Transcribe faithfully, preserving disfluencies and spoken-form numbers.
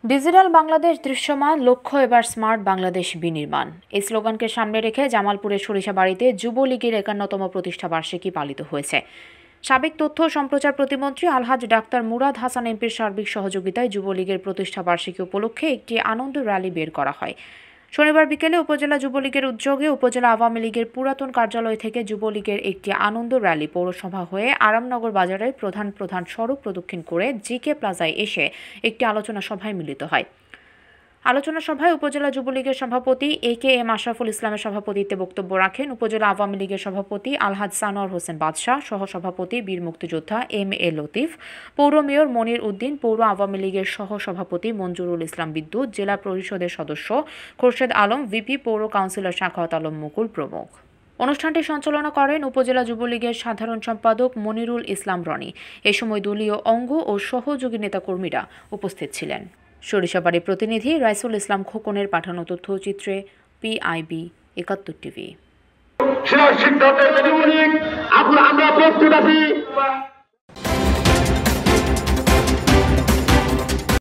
Digital Bangladesh দৃশ্যমান, লক্ষ্য এবার স্মার্ট বাংলাদেশ বিনির্মাণ। এই স্লোগানকে সামনে রেখে জামালপুরের সরিষাবাড়িতে যুবলীগের একান্নতম প্রতিষ্ঠা বার্ষিকী পালিত হয়েছে। সাবেক তথ্য ও সম্প্রচার প্রতিমন্ত্রী আলহাজ ডাক্তার মুরাদ হাসান এমপির সার্বিক সহযোগিতায় যুবলীগের প্রতিষ্ঠা বার্ষিকী উপলক্ষে একটি আনন্দ র্যালি বের করা হয়। শনিবার বিকেলে উপজেলা যুবলীগের উদ্যোগে উপজেলা আওয়ামী লীগের পুরাতন কার্যালয় থেকে যুবলীগের একটি আনন্দ র্যালি পৌরসভা হয়ে আরামনগর বাজারের প্রধান প্রধান সড়ক প্রদক্ষিণ করে জিকে প্লাজায় এসে একটি আলোচনা সভায় মিলিত হয়। আলোচনা সভায় উপজেলা যুবলীগের সভাপতি এ কে এম আশরাফুল ইসলামের সভাপতিত্বে বক্তব্য রাখেন উপজেলা আওয়ামী লীগের সভাপতি আলহাজ সানোয়ার হোসেন বাদশাহ, সহসভাপতি বীর মুক্তিযোদ্ধা এম এ লতিফ, পৌর মেয়র মনির উদ্দিন, পৌর আওয়ামী লীগের সহসভাপতি মঞ্জুরুল ইসলাম বিদ্যুৎ, জেলা পরিষদের সদস্য খোরশেদ আলম, ভিপি পৌর কাউন্সিলর শাখাওয়াত আলম মুকুল প্রমুখ। অনুষ্ঠানটি সঞ্চালনা করেন উপজেলা যুবলীগের সাধারণ সম্পাদক মনিরুল ইসলাম রনি। এ সময় দলীয় অঙ্গ ও সহযোগী নেতাকর্মীরা উপস্থিত ছিলেন। সরিষাবাড়ির প্রতিনিধি রাইসুল ইসলাম খোকনের পাঠানো তথ্যচিত্রে P I B Ekattor TV.